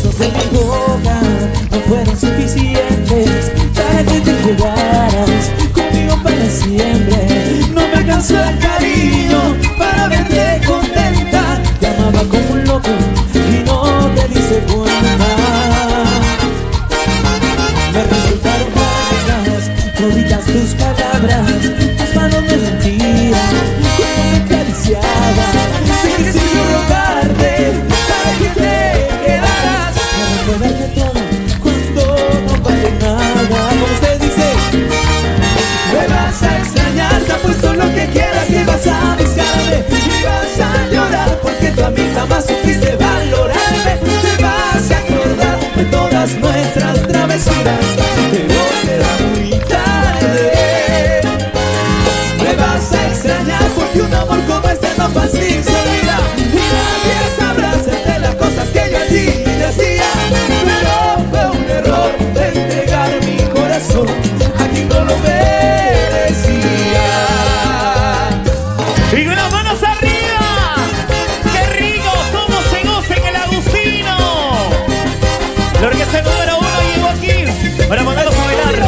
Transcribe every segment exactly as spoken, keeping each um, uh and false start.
besos de mi boca no fueron suficientes para que te quedaras conmigo para siempre. No me alcanzó el cariño para verte contenta. Te amaba como un loco y no te diste cuenta. Me resultaron largas toditas tus palabras, tus manos me mentían cuando me acariciabas. ¿De qué sirvió rogarte para que te quedaras? Para recordarte todo cuando no vale nada. Como usted dice, me vas a extrañar, te apuesto lo que quieras que vas a buscarme y vas a llorar porque tú a mí jamás supiste valorarme. Te vas a acordar de todas nuestras travesuras, pero será muy tarde. Me vas a extrañar porque un amor como este no fácil se olvida y nadie sabrá hacerte las cosas que yo a ti decía. Pero fue un error de entregar mi corazón a quien no lo merecía. Y con las manos arriba, qué rico, cómo se goza en el Agustino. La orquesta número uno llegó aquí para mandarlos a bailar.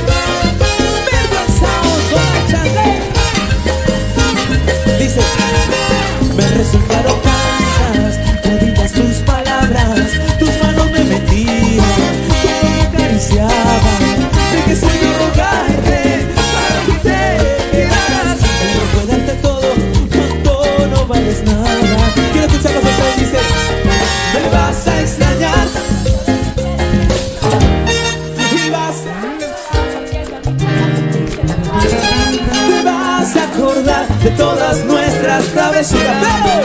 Dice, me resultaron tantas toditas tus palabras, tus manos me metían cuando me acariciaban. De que soy yo rogarte para que te quedaras, pero darte todo cuando no vales nada. Quiero escuchar los otros, dice, me vas a extrañar y vas te vas a acordar de todas nuestras travesuras.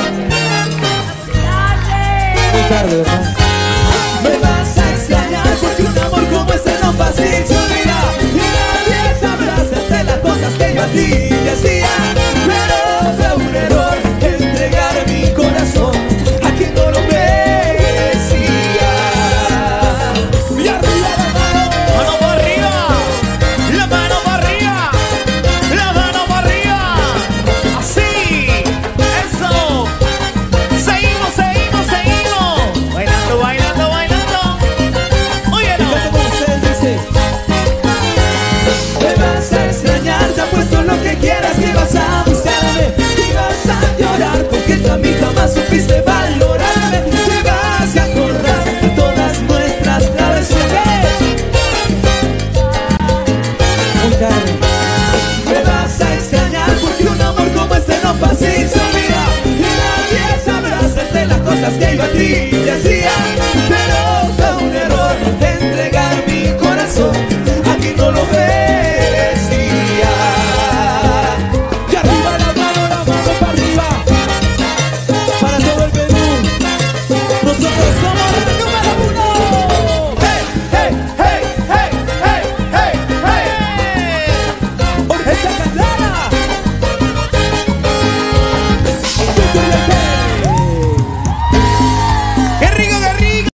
Muy tarde, ¿verdad? Me vas a extrañar porque un amor como este no fácil se olvida y nadie sabrá hacerte las cosas que yo a ti decía. Pero fue un error entregar mi corazón a quien no lo merecía. Y arriba la mano, Mano para arriba, la mano para arriba, la mano para arriba. Así, eso. Seguimos, seguimos, seguimos. Bailando, bailando, bailando. Óyelo. fíjate como usted dice, me vas a extrañar, te apuesto lo que quieras que vas a buscarme y vas a llorar porque tú a mí jamás supiste valorarme.